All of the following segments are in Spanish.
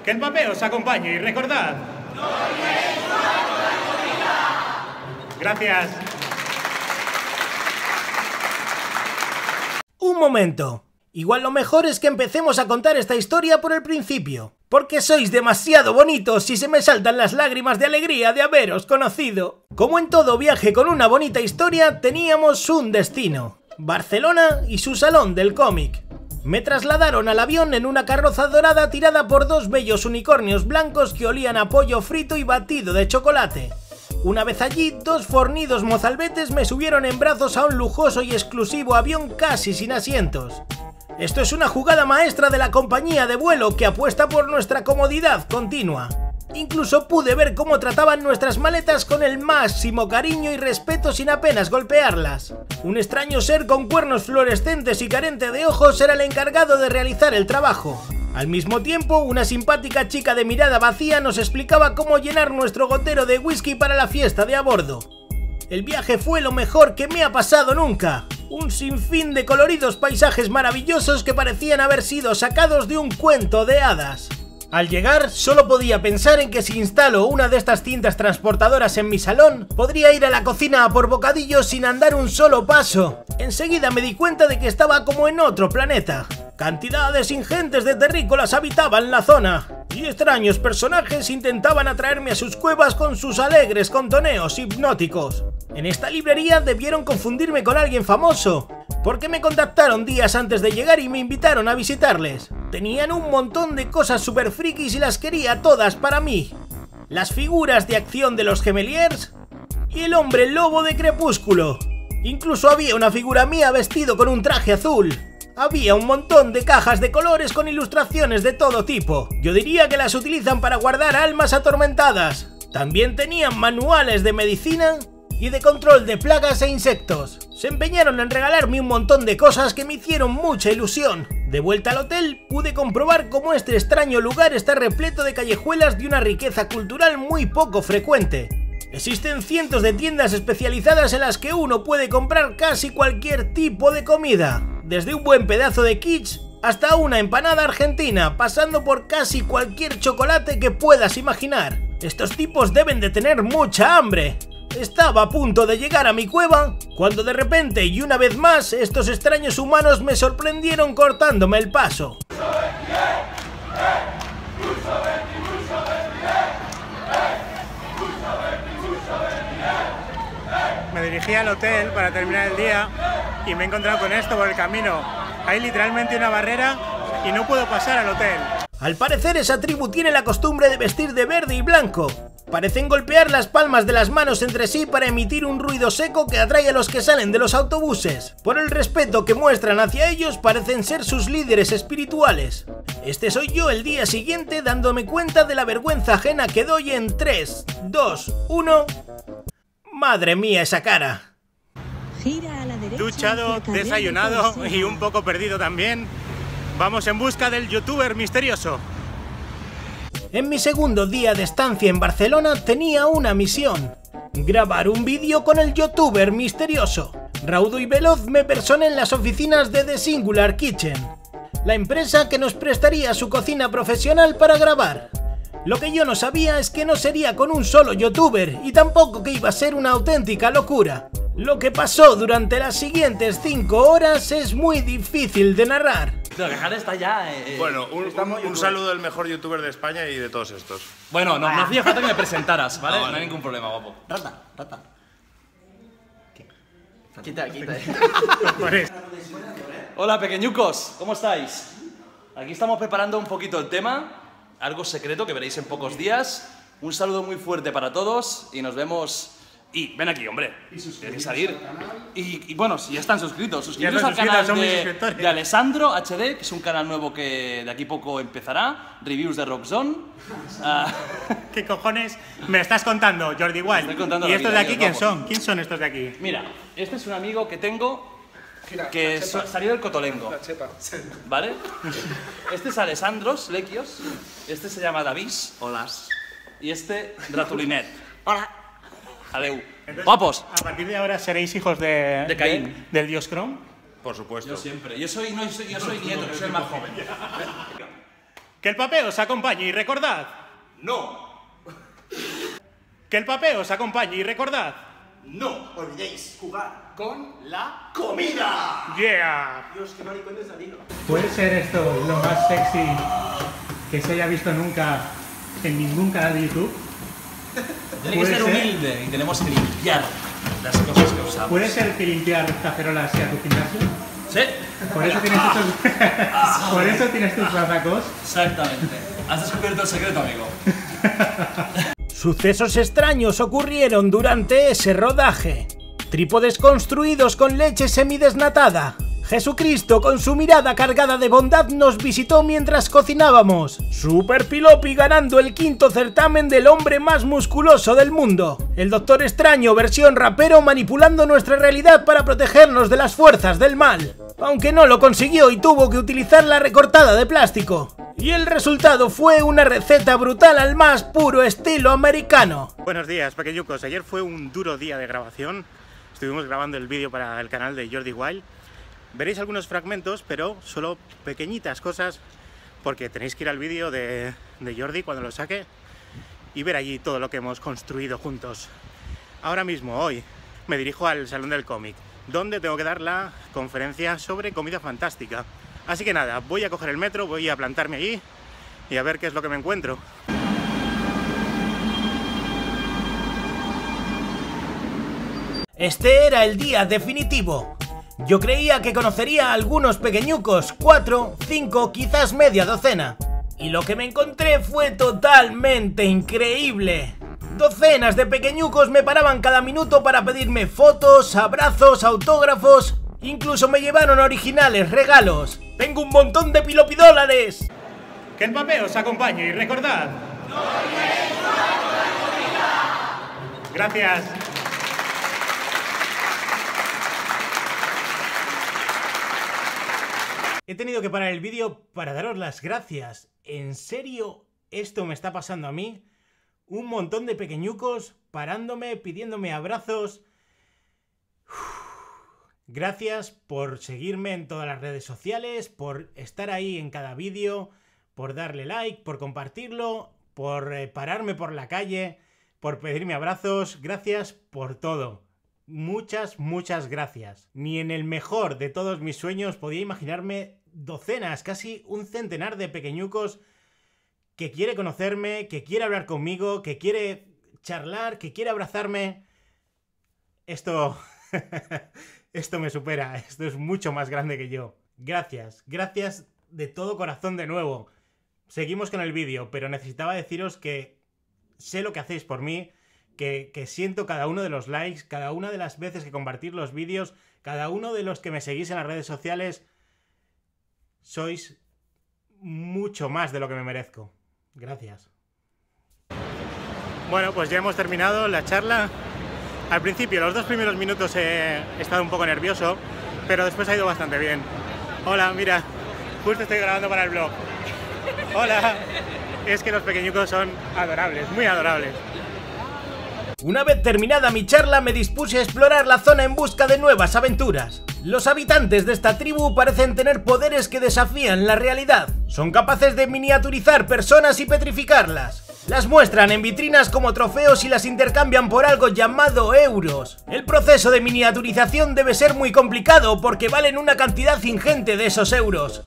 Que el papel os acompañe y recordad... Gracias. Un momento. Igual lo mejor es que empecemos a contar esta historia por el principio. Porque sois demasiado bonitos y se me saltan las lágrimas de alegría de haberos conocido. Como en todo viaje con una bonita historia, teníamos un destino. Barcelona y su salón del cómic. Me trasladaron al avión en una carroza dorada tirada por dos bellos unicornios blancos que olían a pollo frito y batido de chocolate. Una vez allí, dos fornidos mozalbetes me subieron en brazos a un lujoso y exclusivo avión casi sin asientos. Esto es una jugada maestra de la compañía de vuelo que apuesta por nuestra comodidad continua. Incluso pude ver cómo trataban nuestras maletas con el máximo cariño y respeto sin apenas golpearlas. Un extraño ser con cuernos fluorescentes y carente de ojos era el encargado de realizar el trabajo. Al mismo tiempo, una simpática chica de mirada vacía nos explicaba cómo llenar nuestro gotero de whisky para la fiesta de a bordo. El viaje fue lo mejor que me ha pasado nunca. Un sinfín de coloridos paisajes maravillosos que parecían haber sido sacados de un cuento de hadas. Al llegar, solo podía pensar en que si instalo una de estas cintas transportadoras en mi salón, podría ir a la cocina a por bocadillos sin andar un solo paso. Enseguida me di cuenta de que estaba como en otro planeta. Cantidades ingentes de terrícolas habitaban la zona, y extraños personajes intentaban atraerme a sus cuevas con sus alegres contoneos hipnóticos. En esta librería debieron confundirme con alguien famoso, porque me contactaron días antes de llegar y me invitaron a visitarles. Tenían un montón de cosas super frikis y las quería todas para mí. Las figuras de acción de los Gemeliers y el hombre lobo de Crepúsculo. Incluso había una figura mía vestido con un traje azul. Había un montón de cajas de colores con ilustraciones de todo tipo. Yo diría que las utilizan para guardar almas atormentadas. También tenían manuales de medicina y de control de plagas e insectos. Se empeñaron en regalarme un montón de cosas que me hicieron mucha ilusión. De vuelta al hotel, pude comprobar cómo este extraño lugar está repleto de callejuelas de una riqueza cultural muy poco frecuente. Existen cientos de tiendas especializadas en las que uno puede comprar casi cualquier tipo de comida, desde un buen pedazo de quiche hasta una empanada argentina, pasando por casi cualquier chocolate que puedas imaginar. Estos tipos deben de tener mucha hambre. Estaba a punto de llegar a mi cueva, cuando de repente y una vez más estos extraños humanos me sorprendieron cortándome el paso. Me dirigí al hotel para terminar el día y me he encontrado con esto por el camino. Hay literalmente una barrera y no puedo pasar al hotel. Al parecer esa tribu tiene la costumbre de vestir de verde y blanco. Parecen golpear las palmas de las manos entre sí para emitir un ruido seco que atrae a los que salen de los autobuses. Por el respeto que muestran hacia ellos, parecen ser sus líderes espirituales. Este soy yo el día siguiente dándome cuenta de la vergüenza ajena que doy en 3, 2, 1... ¡Madre mía esa cara! Gira a la derecha. Duchado, desayunado y un poco perdido también. Vamos en busca del youtuber misterioso. En mi segundo día de estancia en Barcelona tenía una misión: grabar un vídeo con el youtuber misterioso. Raudo y veloz me personé en las oficinas de The Singular Kitchen, la empresa que nos prestaría su cocina profesional para grabar. Lo que yo no sabía es que no sería con un solo youtuber y tampoco que iba a ser una auténtica locura. Lo que pasó durante las siguientes 5 horas es muy difícil de narrar. Pero que está ya... Bueno, un saludo del mejor youtuber de España y de todos estos. Bueno, no hacía falta que me presentaras, ¿vale? No hay ningún problema, guapo. Rata. ¿Qué? Quita. Hola, pequeñucos, ¿cómo estáis? Aquí estamos preparando un poquito el tema, algo secreto que veréis en pocos días. Un saludo muy fuerte para todos y nos vemos... Y ven aquí, hombre, tienes que salir. Y bueno, si ya están suscritos al canal de Alessandro HD, que es un canal nuevo que de aquí poco empezará. Reviews de Rockzone. ¿Qué cojones me estás contando, Jordi Wild? ¿Y estos de aquí quién son? ¿Quién son estos de aquí? Mira, este es un amigo que tengo que salió del Cotolengo, ¿vale? Este es Alessandros Lequios, este se llama Davis, holas, y este Ratulinet. Hola. Adeu. Entonces, ¡Guapos! ¿A partir de ahora seréis hijos de Caín? ¿Del dios Chrome? Por supuesto. Yo siempre. Yo soy nieto, yo soy el más joven. Que el papeo os acompañe y recordad. No. Que el papeo os acompañe y recordad. No olvidéis jugar Con la comida. Yeah. Dios, qué maricones ladino. ¿Puede ser esto lo más sexy que se haya visto nunca en ningún canal de YouTube? Tiene que ¿Puede ser ser? humilde y tenemos que limpiar las cosas que usamos. ¿Puede ser que limpiar cacerolas sea tu gimnasio? Sí. Por eso tienes estos... Por eso tienes tus batacos. Exactamente. Has descubierto el secreto, amigo. Sucesos extraños ocurrieron durante ese rodaje. Trípodes construidos con leche semidesnatada. Jesucristo con su mirada cargada de bondad nos visitó mientras cocinábamos. Super Pilopi ganando el 5º certamen del hombre más musculoso del mundo. El Doctor Extraño versión rapero manipulando nuestra realidad para protegernos de las fuerzas del mal. Aunque no lo consiguió y tuvo que utilizar la recortada de plástico. Y el resultado fue una receta brutal al más puro estilo americano. Buenos días, pequeñucos. Ayer fue un duro día de grabación. Estuvimos grabando el vídeo para el canal de Jordi Wild. Veréis algunos fragmentos, pero solo pequeñitas cosas, porque tenéis que ir al vídeo de Jordi cuando lo saque y ver allí todo lo que hemos construido juntos. Ahora mismo, hoy, me dirijo al Salón del Cómic, donde tengo que dar la conferencia sobre comida fantástica. Así que nada, voy a coger el metro, voy a plantarme allí y a ver qué es lo que me encuentro. Este era el día definitivo. Yo creía que conocería a algunos pequeñucos, 4, 5, quizás media docena. Y lo que me encontré fue totalmente increíble. Docenas de pequeñucos me paraban cada minuto para pedirme fotos, abrazos, autógrafos. Incluso me llevaron originales regalos. ¡Tengo un montón de pilopidólares! Que el papel os acompañe y recordad. Gracias. He tenido que parar el vídeo para daros las gracias. ¿En serio esto me está pasando a mí? Un montón de pequeñucos parándome, pidiéndome abrazos. Gracias por seguirme en todas las redes sociales, por estar ahí en cada vídeo, por darle like, por compartirlo, por pararme por la calle, por pedirme abrazos. Gracias por todo. Muchas, muchas gracias. Ni en el mejor de todos mis sueños podía imaginarme docenas, casi un centenar de pequeñucos que quiere conocerme, que quiere hablar conmigo, que quiere charlar, que quiere abrazarme. Esto me supera, esto es mucho más grande que yo. Gracias, gracias de todo corazón de nuevo. Seguimos con el vídeo, pero necesitaba deciros que sé lo que hacéis por mí, que siento cada uno de los likes, cada una de las veces que compartís los vídeos, cada uno de los que me seguís en las redes sociales. Sois mucho más de lo que me merezco. Gracias. Bueno, pues ya hemos terminado la charla. Al principio, los 2 primeros minutos he estado un poco nervioso, pero después ha ido bastante bien. Hola, mira, justo estoy grabando para el vlog. Hola. Es que los pequeñucos son adorables, muy adorables. Una vez terminada mi charla me dispuse a explorar la zona en busca de nuevas aventuras. Los habitantes de esta tribu parecen tener poderes que desafían la realidad. Son capaces de miniaturizar personas y petrificarlas. Las muestran en vitrinas como trofeos y las intercambian por algo llamado euros. El proceso de miniaturización debe ser muy complicado porque valen una cantidad ingente de esos euros.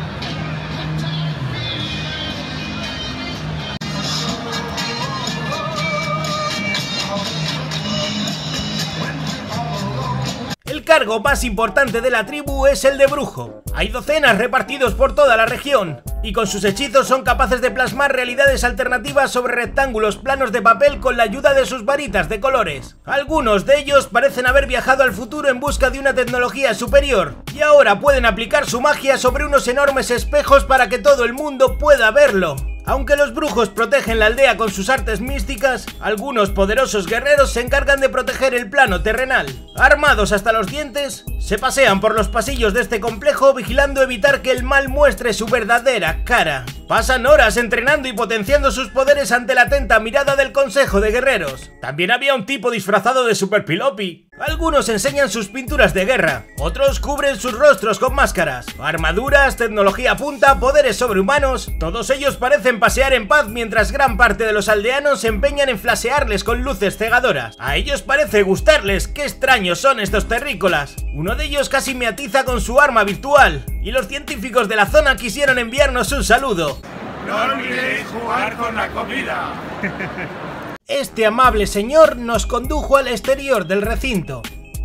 El cargo más importante de la tribu es el de brujo. Hay docenas repartidos por toda la región, y con sus hechizos son capaces de plasmar realidades alternativas sobre rectángulos planos de papel con la ayuda de sus varitas de colores. Algunos de ellos parecen haber viajado al futuro en busca de una tecnología superior, y ahora pueden aplicar su magia sobre unos enormes espejos para que todo el mundo pueda verlo. Aunque los brujos protegen la aldea con sus artes místicas, algunos poderosos guerreros se encargan de proteger el plano terrenal. Armados hasta los dientes, se pasean por los pasillos de este complejo vigilando evitar que el mal muestre su verdadera cara. Pasan horas entrenando y potenciando sus poderes ante la atenta mirada del Consejo de Guerreros. También había un tipo disfrazado de Super Pilopi. Algunos enseñan sus pinturas de guerra, otros cubren sus rostros con máscaras, armaduras, tecnología punta, poderes sobrehumanos. Todos ellos parecen pasear en paz mientras gran parte de los aldeanos se empeñan en flashearles con luces cegadoras. A ellos parece gustarles. ¡Qué extraños son estos terrícolas! Uno de ellos casi me atiza con su arma virtual, y los científicos de la zona quisieron enviarnos un saludo. No olvidéis jugar con la comida. Este amable señor nos condujo al exterior del recinto.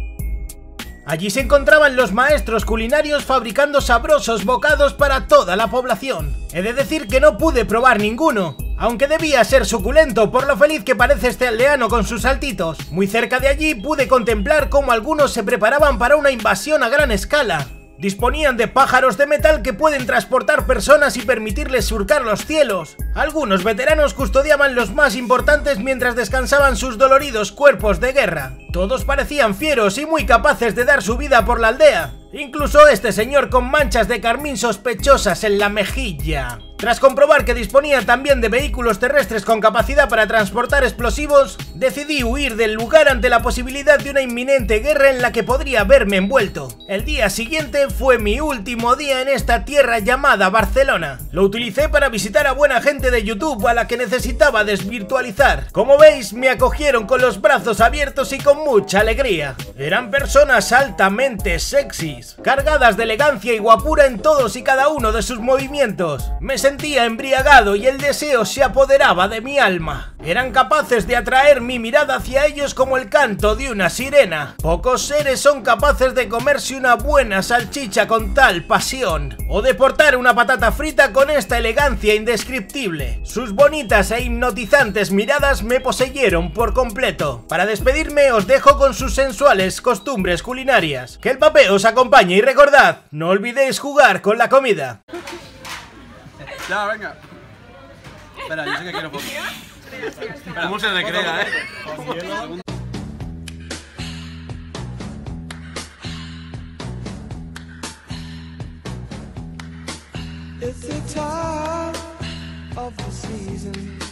Allí se encontraban los maestros culinarios fabricando sabrosos bocados para toda la población. He de decir que no pude probar ninguno, aunque debía ser suculento por lo feliz que parece este aldeano con sus saltitos. Muy cerca de allí pude contemplar cómo algunos se preparaban para una invasión a gran escala. Disponían de pájaros de metal que pueden transportar personas y permitirles surcar los cielos. Algunos veteranos custodiaban los más importantes mientras descansaban sus doloridos cuerpos de guerra. Todos parecían fieros y muy capaces de dar su vida por la aldea. Incluso este señor con manchas de carmín sospechosas en la mejilla. Tras comprobar que disponía también de vehículos terrestres con capacidad para transportar explosivos, decidí huir del lugar ante la posibilidad de una inminente guerra en la que podría verme envuelto. El día siguiente fue mi último día en esta tierra llamada Barcelona. Lo utilicé para visitar a buena gente de YouTube a la que necesitaba desvirtualizar. Como veis, me acogieron con los brazos abiertos y con mucha alegría. Eran personas altamente sexys, cargadas de elegancia y guapura en todos y cada uno de sus movimientos. Me sentía embriagado y el deseo se apoderaba de mi alma. Eran capaces de atraer mi mirada hacia ellos como el canto de una sirena. Pocos seres son capaces de comerse una buena salchicha con tal pasión, o de portar una patata frita con esta elegancia indescriptible. Sus bonitas e hipnotizantes miradas me poseyeron por completo. Para despedirme os dejo con sus sensuales costumbres culinarias. Que el papel os acompañe y recordad, no olvidéis jugar con la comida. Ya, venga. Espera, yo sé que quiero foto. ¿Cómo se recrea, It's the time of the season.